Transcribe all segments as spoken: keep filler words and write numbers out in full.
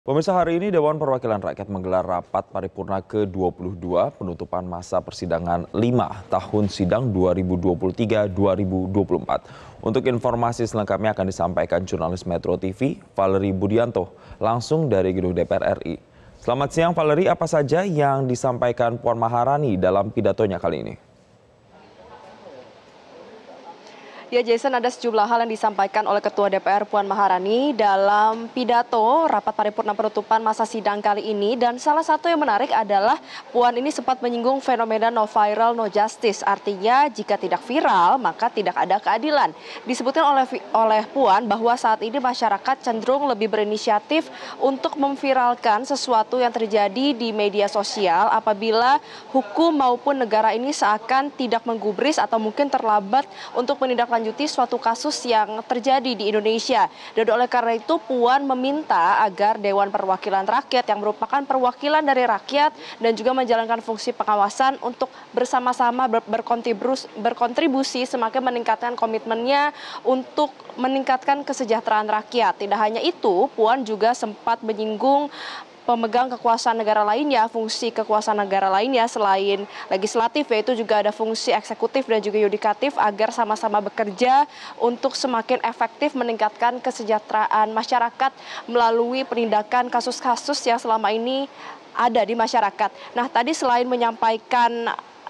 Pemirsa, hari ini Dewan Perwakilan Rakyat menggelar rapat paripurna ke dua puluh dua penutupan masa persidangan lima tahun sidang dua ribu dua puluh tiga dua ribu dua puluh empat. Untuk informasi selengkapnya akan disampaikan jurnalis Metro T V, Valerie Budianto, langsung dari gedung D P R R I. Selamat siang Valerie, apa saja yang disampaikan Puan Maharani dalam pidatonya kali ini? Ya Jason, ada sejumlah hal yang disampaikan oleh Ketua D P R Puan Maharani dalam pidato rapat paripurna penutupan masa sidang kali ini. Dan salah satu yang menarik adalah Puan ini sempat menyinggung fenomena no viral no justice. Artinya jika tidak viral maka tidak ada keadilan. Disebutkan oleh oleh Puan bahwa saat ini masyarakat cenderung lebih berinisiatif untuk memviralkan sesuatu yang terjadi di media sosial apabila hukum maupun negara ini seakan tidak menggubris atau mungkin terlambat untuk menindaklanjuti lanjuti suatu kasus yang terjadi di Indonesia. Dan oleh karena itu Puan meminta agar Dewan Perwakilan Rakyat yang merupakan perwakilan dari rakyat dan juga menjalankan fungsi pengawasan untuk bersama-sama berkontribusi, berkontribusi semakin meningkatkan komitmennya untuk meningkatkan kesejahteraan rakyat. Tidak hanya itu, Puan juga sempat menyinggung pemegang kekuasaan negara lainnya, fungsi kekuasaan negara lainnya selain legislatif, yaitu juga ada fungsi eksekutif dan juga yudikatif agar sama-sama bekerja untuk semakin efektif meningkatkan kesejahteraan masyarakat melalui penindakan kasus-kasus yang selama ini ada di masyarakat. Nah, tadi selain menyampaikan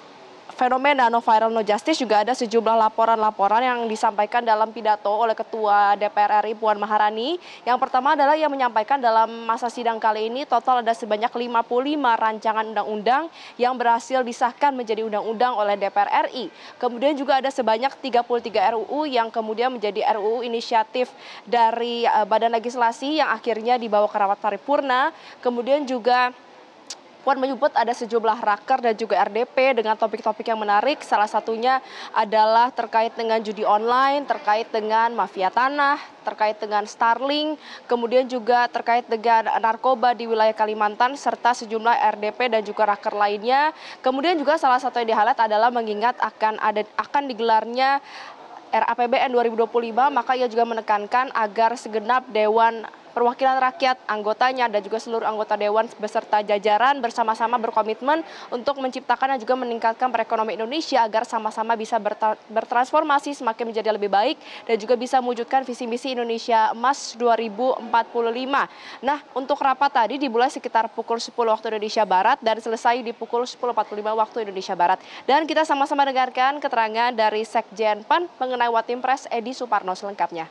fenomena no viral no justice, juga ada sejumlah laporan-laporan yang disampaikan dalam pidato oleh Ketua D P R R I Puan Maharani. Yang pertama adalah yang menyampaikan dalam masa sidang kali ini total ada sebanyak lima puluh lima rancangan undang-undang yang berhasil disahkan menjadi undang-undang oleh D P R R I. Kemudian juga ada sebanyak tiga puluh tiga R U U yang kemudian menjadi R U U inisiatif dari uh, Badan Legislasi yang akhirnya dibawa ke rapat paripurna. Kemudian juga Puan menyebut ada sejumlah raker dan juga R D P dengan topik-topik yang menarik. Salah satunya adalah terkait dengan judi online, terkait dengan mafia tanah, terkait dengan Starlink, kemudian juga terkait dengan narkoba di wilayah Kalimantan, serta sejumlah R D P dan juga raker lainnya. Kemudian juga salah satu yang di-highlight adalah mengingat akan ada akan digelarnya R A P B N dua ribu dua puluh lima, maka ia juga menekankan agar segenap Dewan Perwakilan Rakyat, anggotanya dan juga seluruh anggota Dewan beserta jajaran bersama-sama berkomitmen untuk menciptakan dan juga meningkatkan perekonomian Indonesia agar sama-sama bisa bertransformasi semakin menjadi lebih baik dan juga bisa mewujudkan visi misi Indonesia Emas dua ribu empat puluh lima. Nah, untuk rapat tadi dimulai sekitar pukul sepuluh waktu Indonesia Barat dan selesai di pukul sepuluh empat puluh lima waktu Indonesia Barat. Dan kita sama-sama dengarkan keterangan dari Sekjen P A N mengenai Watimpres Edi Suparno selengkapnya.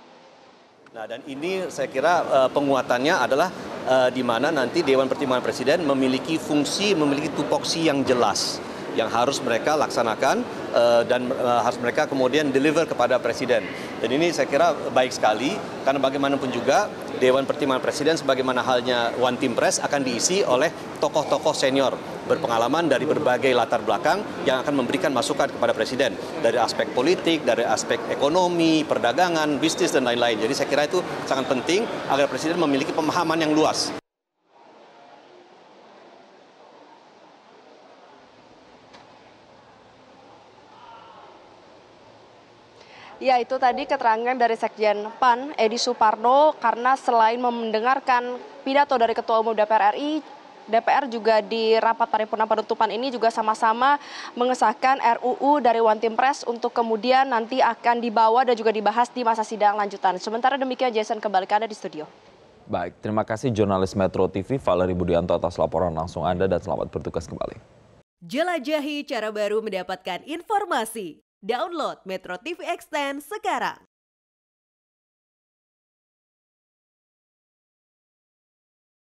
Nah, dan ini saya kira uh, penguatannya adalah uh, di mana nanti Dewan Pertimbangan Presiden memiliki fungsi, memiliki tupoksi yang jelas yang harus mereka laksanakan uh, dan uh, harus mereka kemudian deliver kepada Presiden. Dan ini saya kira baik sekali karena bagaimanapun juga Dewan Pertimbangan Presiden sebagaimana halnya Watimpres akan diisi oleh tokoh-tokoh senior berpengalaman dari berbagai latar belakang yang akan memberikan masukan kepada Presiden dari aspek politik, dari aspek ekonomi, perdagangan, bisnis dan lain-lain. Jadi saya kira itu sangat penting agar Presiden memiliki pemahaman yang luas. Ya, itu tadi keterangan dari Sekjen P A N Edi Suparno, karena selain mendengarkan pidato dari Ketua Umum D P R R I, D P R juga di rapat paripurna penutupan ini juga sama-sama mengesahkan R U U dari Watimpres untuk kemudian nanti akan dibawa dan juga dibahas di masa sidang lanjutan. Sementara demikian, Jason, kembali ke Anda di studio. Baik, terima kasih jurnalis Metro T V Valerie Budianto atas laporan langsung Anda dan selamat bertugas kembali. Jelajahi cara baru mendapatkan informasi. Download Metro T V Extend sekarang.